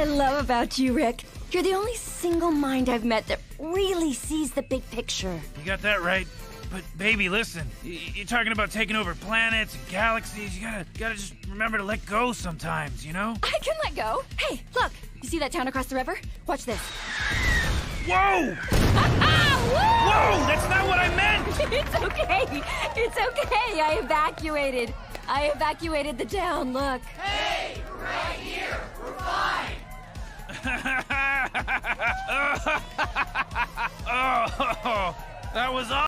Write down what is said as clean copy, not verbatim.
I love about you, Rick. You're the only single mind I've met that really sees the big picture. You got that right. But baby, listen. You're talking about taking over planets and galaxies. You gotta just remember to let go sometimes, you know? I can let go. Hey, look. You see that town across the river? Watch this. Whoa! Whoa! That's not what I meant! It's okay. It's okay. I evacuated the town. Look. Hey, we're right here. We're fine. Oh, that was awesome.